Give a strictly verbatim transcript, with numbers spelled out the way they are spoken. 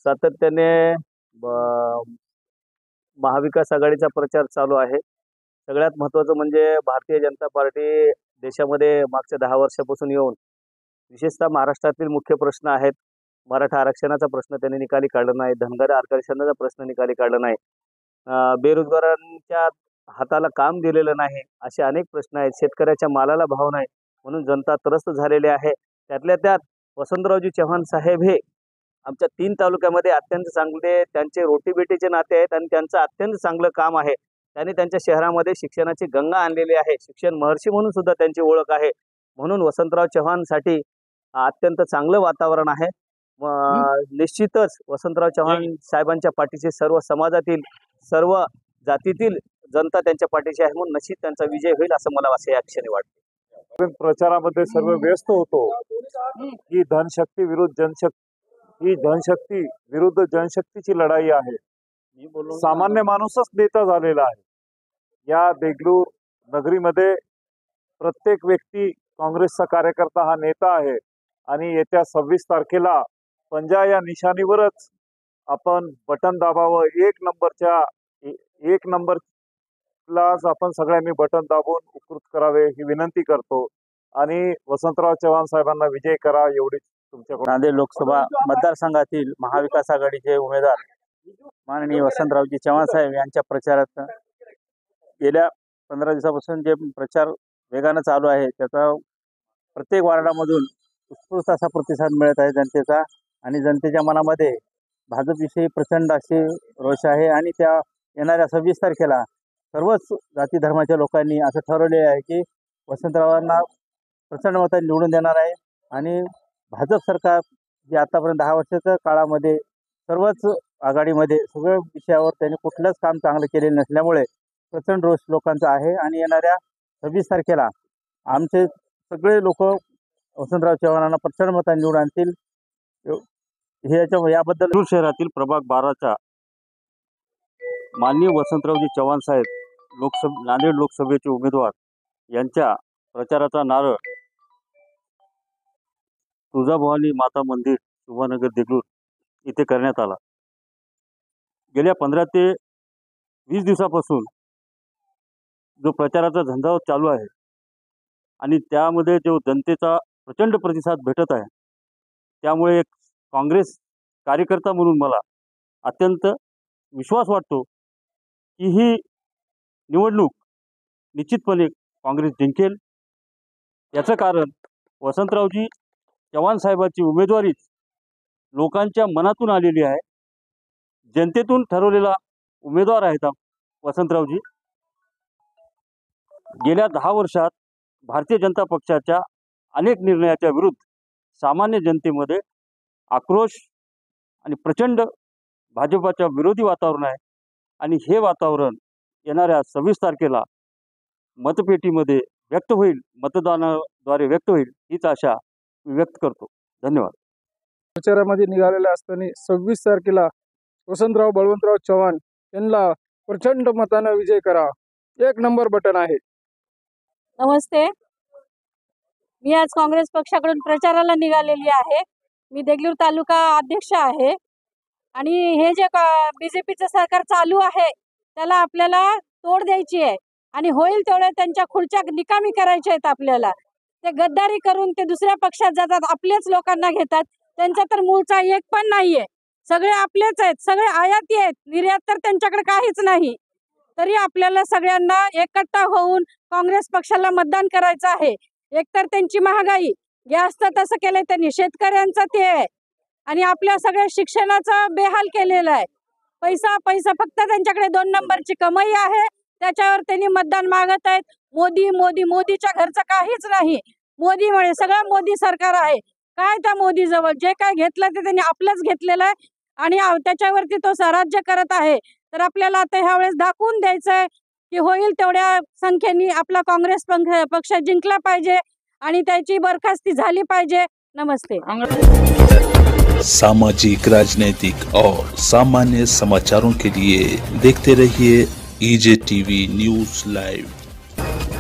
सातत्याने ब- महाविकास आघाडीचा प्रचार चालू आहे। सगळ्यात महत्त्वाचं म्हणजे भारतीय जनता पार्टी देशामध्ये मागच्या दहा वर्षापासून येऊन विशेषतः महाराष्ट्रातील मुख्य प्रश्न आहेत। मराठा आरक्षणाचा प्रश्न त्यांनी निकाली काढला नाही, धनगर आरक्षणाचा प्रश्न निकाली काढला नाही, अ, बेरोजगारांच्या हाताला काम दिलेलं नाही, असे अनेक प्रश्न आहेत। शेतकऱ्याच्या मालाला भाव नाही म्हणून जनता त्रस्त झालेली आहे। त्यातल्या त्यात वसंतरावजी चव्हाण साहेब हे आमच्या तीन तालुक्यामध्ये अत्यंत चांगले त्यांचे रोटीबेटीचे नाते आहेत आणि त्यांचं अत्यंत चांगलं काम आहे। त्यांनी त्यांच्या शहरामध्ये शिक्षणाची गंगा आणलेली आहे, शिक्षण महर्षी म्हणून सुद्धा त्यांची ओळख आहे। म्हणून वसंतराव चव्हाणसाठी अत्यंत चांगलं वातावरण आहे। निश्चितच वसंतराव चव्हाण साहेबांच्या पाठीशी सर्व समाजातील सर्व जातीतील जनता त्यांच्या पाठीशी आहे, म्हणून निश्चित त्यांचा विजय होईल असं मला असं या क्षणी वाटतं। प्रचारामध्ये सर्व व्यस्त होतो की धनशक्ती विरुद्ध जनशक्ती, ही धनशक्ती विरुद्ध जनशक्तीची लढाई आहे। सामान्य माणूसच नेता झालेला आहे। या देगलूर नगरीमध्ये प्रत्येक व्यक्ती काँग्रेसचा कार्यकर्ता हा नेता आहे आणि येत्या सव्वीस तारखेला पंजा या निशाणीवरच आपण बटन दाबावं। एक नंबरच्या एक नंबरलाच आपण सगळ्यांनी बटन दाबून उपकृत करावे ही विनंती करतो आणि वसंतराव चव्हाण साहेबांना विजय करा एवढीच तुमच्याकडून। नांदेड लोकसभा मतदारसंघातील महाविकास आघाडीचे उमेदवार माननीय वसंतरावजी चव्हाण साहेब यांच्या प्रचारात गेल्या पंधरा दिवसापासून जे प्रचार वेगानं चालू आहे त्याचा प्रत्येक वार्डामधून उत्स्फूर्त असा प्रतिसाद मिळत आहे जनतेचा आणि जनतेच्या मनामध्ये भाजपविषयी प्रचंड असे रोष आहे आणि त्या येणाऱ्या सव्वीस तारखेला सर्वच जाती धर्माच्या लोकांनी असं ठरवले आहे की वसंतरावांना प्रचंड मतांनी निवडून देणार आहे आणि भाजप सरकार जे आतापर्यंत दहा वर्षाच्या काळामध्ये सर्वच आघाडीमध्ये सगळ्या विषयावर त्यांनी कुठलंच काम चांगलं केलेलं नसल्यामुळे प्रचंड रोष लोकांचा आहे आणि येणाऱ्या सव्वीस तारखेला आमचे सगळे लोक वसंतराव चव्हाणांना प्रचंड मतांनी निवडून आणतील हे याच्या याबद्दल देगलूर शहरातील प्रभाग बाराच्या माननीय वसंतरावजी चव्हाण साहेब लोकसभा नांदेड लोकसभेचे उमेदवार यांच्या प्रचाराचा नारळ तुळजाभवानी माता मंदिर शुभानगर देगलूर इथे करण्यात आला। गेल्या पंधरा ते वीस दिवसापासून जो प्रचाराचा झंझावात चालू आहे आणि त्यामध्ये जो जनतेचा प्रचंड प्रतिसाद भेटत आहे त्यामुळे एक काँग्रेस कार्यकर्ता म्हणून मला अत्यंत विश्वास वाटतो की ही निवडणूक निश्चितपणे काँग्रेस जिंकेल। याचं कारण वसंतरावजी चव्हाण साहेबांची उमेदवारीच लोकांच्या मनातून आलेली आहे, जनतेतून ठरवलेला उमेदवार आहेत वसंतरावजी। गेल्या दहा वर्षात भारतीय जनता पक्षाच्या अनेक निर्णयाच्या विरुद्ध सामान्य जनतेमध्ये आक्रोश आणि प्रचंड भाजपाच्या विरोधी वातावरण आहे आणि हे वातावरण येणाऱ्या सव्वीस तारखेला मतपेटीमध्ये व्यक्त होईल, मतदानाद्वारे व्यक्त होईल हीच आशा मी व्यक्त करतो। धन्यवाद। प्रचारामध्ये निघालेल्या असताना सव्वीस तारखेला वसंतराव बळवंतराव चव्हाण यांना प्रचंड मताने विजय करा, एक नंबर बटन आहे। नमस्ते, मी आज काँग्रेस पक्षाकडून प्रचाराला निघालेली आहे। मी देगलूर तालुका अध्यक्ष आहे आणि हे जे बीजेपीचं सरकार चालू आहे त्याला आपल्याला तोड द्यायची आहे आणि होईल तेवढे त्यांच्या खुर्च्या निकामी करायच्या आहेत आपल्याला। ते गद्दारी करून ते दुसऱ्या पक्षात जातात, आपल्याच लोकांना घेतात, त्यांचा तर मूळचा एक पण नाहीये, सगळे आपलेच आहेत, सगळे आयाती आहेत, निर्यात तर त्यांच्याकडे काहीच नाही। तरी आपल्याला सगळ्यांना एकट्ठा होऊन काँग्रेस पक्षाला मतदान करायचं आहे। एकतर त्यांची महागाई, गॅसचं तसं केलंय त्यांनी, शेतकऱ्यांचं ते आहे आणि आपल्या सगळ्या शिक्षणाचा बेहाल केलेला आहे। पैसा पैसा फक्त त्यांच्याकडे दोन नंबरची कमाई आहे, त्याच्यावर त्यांनी मतदान मागत आहेत। मोदी मोदी मोदीच्या घरचं काहीच नाही, मोदीमुळे सगळं मोदी सरकार आहे। काय त्या मोदी जवळ जे काय घेतलं ते त्यांनी आपलंच घेतलेलं आहे आणि त्याच्यावरती तो राज्य करत आहे। तर आपल्याला आता ह्या वेळेस दाखवून द्यायचं आहे की होईल तेवढ्या संख्येने आपला काँग्रेस पक्ष जिंकला पाहिजे आणि त्याची बरखास्ती झाली पाहिजे। नमस्ते। सामाजिक, राजनीतिक और सामान्य समाचारों के लिए देखते रहिए ईजे टीवी न्यूज लाइव।